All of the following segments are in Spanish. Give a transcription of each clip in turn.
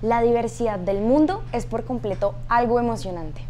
La diversidad del mundo es por completo algo emocionante.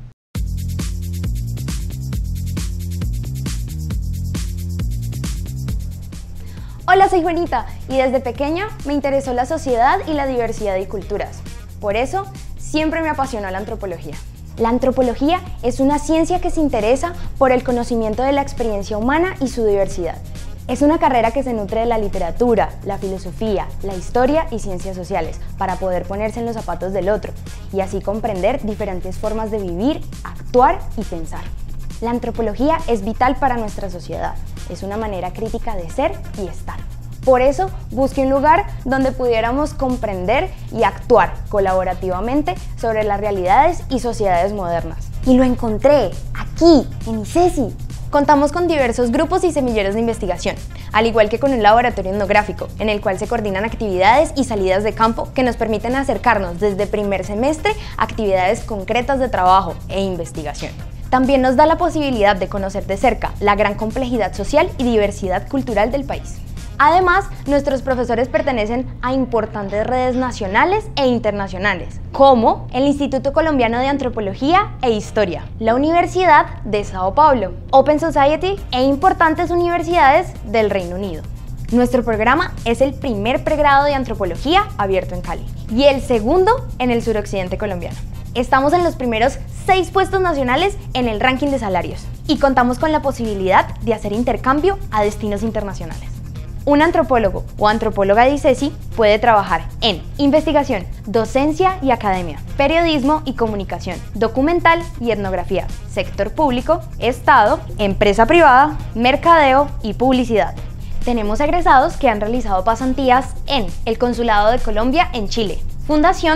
Hola, soy Juanita y desde pequeña me interesó la sociedad y la diversidad de culturas. Por eso, siempre me apasionó la antropología. La antropología es una ciencia que se interesa por el conocimiento de la experiencia humana y su diversidad. Es una carrera que se nutre de la literatura, la filosofía, la historia y ciencias sociales para poder ponerse en los zapatos del otro y así comprender diferentes formas de vivir, actuar y pensar. La antropología es vital para nuestra sociedad. Es una manera crítica de ser y estar. Por eso, busqué un lugar donde pudiéramos comprender y actuar colaborativamente sobre las realidades y sociedades modernas. Y lo encontré aquí, en ICESI. Contamos con diversos grupos y semilleros de investigación, al igual que con un laboratorio etnográfico, en el cual se coordinan actividades y salidas de campo que nos permiten acercarnos desde primer semestre a actividades concretas de trabajo e investigación. También nos da la posibilidad de conocer de cerca la gran complejidad social y diversidad cultural del país. Además, nuestros profesores pertenecen a importantes redes nacionales e internacionales, como el Instituto Colombiano de Antropología e Historia, la Universidad de Sao Paulo, Open Society e importantes universidades del Reino Unido. Nuestro programa es el primer pregrado de antropología abierto en Cali y el segundo en el suroccidente colombiano. Estamos en los primeros 6 puestos nacionales en el ranking de salarios y contamos con la posibilidad de hacer intercambio a destinos internacionales. Un antropólogo o antropóloga de ICESI puede trabajar en investigación, docencia y academia, periodismo y comunicación, documental y etnografía, sector público, Estado, empresa privada, mercadeo y publicidad. Tenemos egresados que han realizado pasantías en el Consulado de Colombia en Chile, Fundación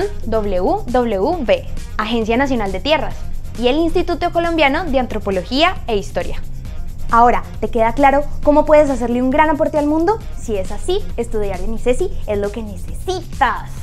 WWB, Agencia Nacional de Tierras y el Instituto Colombiano de Antropología e Historia. Ahora, ¿te queda claro cómo puedes hacerle un gran aporte al mundo? Si es así, estudiar en ICESI es lo que necesitas.